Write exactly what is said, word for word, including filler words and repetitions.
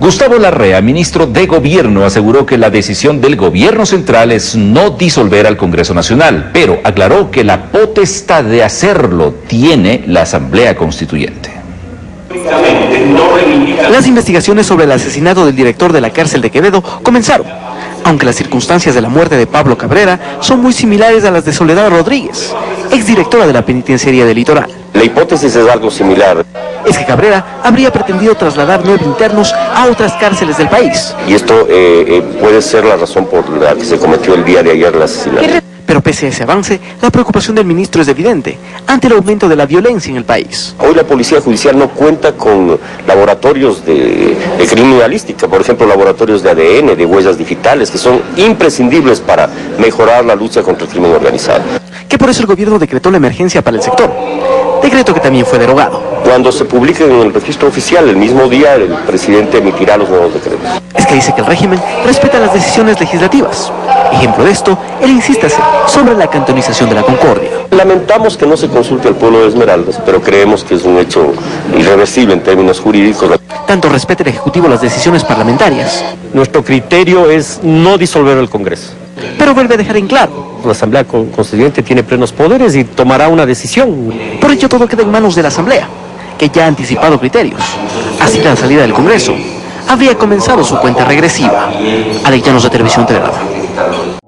Gustavo Larrea, ministro de Gobierno, aseguró que la decisión del gobierno central es no disolver al Congreso Nacional, pero aclaró que la potestad de hacerlo tiene la Asamblea Constituyente. Las investigaciones sobre el asesinato del director de la cárcel de Quevedo comenzaron, aunque las circunstancias de la muerte de Pablo Cabrera son muy similares a las de Soledad Rodríguez, exdirectora de la Penitenciaría del Litoral. La hipótesis es algo similar. Es que Cabrera habría pretendido trasladar nueve internos a otras cárceles del país. Y esto eh, eh, puede ser la razón por la que se cometió el día de ayer el asesinato. Pero pese a ese avance, la preocupación del ministro es evidente ante el aumento de la violencia en el país. Hoy la Policía Judicial no cuenta con laboratorios de, de criminalística, por ejemplo, laboratorios de A D N, de huellas digitales, que son imprescindibles para mejorar la lucha contra el crimen organizado. Que por eso el gobierno decretó la emergencia para el sector, decreto que también fue derogado. Cuando se publique en el registro oficial, el mismo día el presidente emitirá los nuevos decretos. Es que dice que el régimen respeta las decisiones legislativas. Ejemplo de esto, él insiste sobre la cantonización de la Concordia. Lamentamos que no se consulte al pueblo de Esmeraldas, pero creemos que es un hecho irreversible en términos jurídicos. Tanto respeta el Ejecutivo las decisiones parlamentarias. Nuestro criterio es no disolver el Congreso. Pero vuelve a dejar en claro: la Asamblea Constituyente tiene plenos poderes y tomará una decisión. Por ello todo queda en manos de la Asamblea, que ya ha anticipado criterios. Así la salida del Congreso habría comenzado su cuenta regresiva. Alex Llanos, de Televisión Telerama.